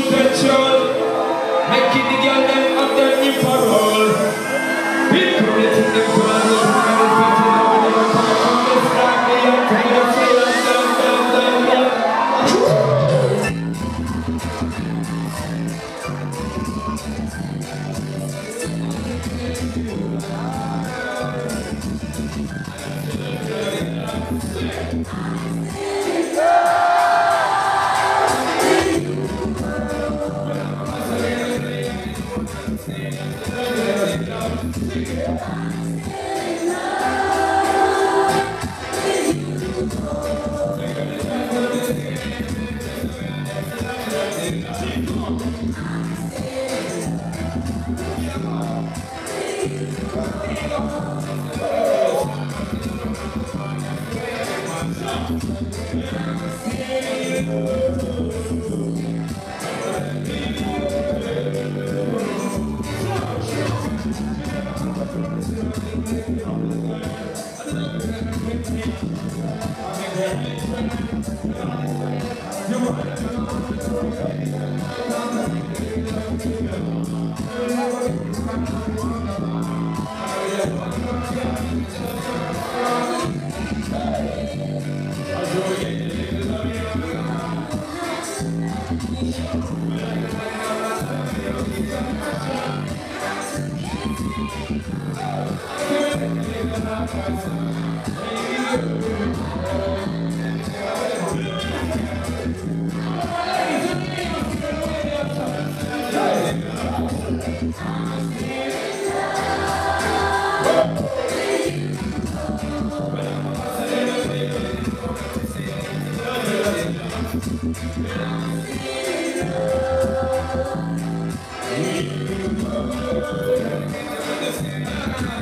petrol. Making the girl them up them in parole. People letting them go and look at the people now when they come from the flag. They are kind of silent,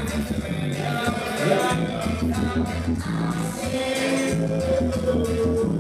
Yeah.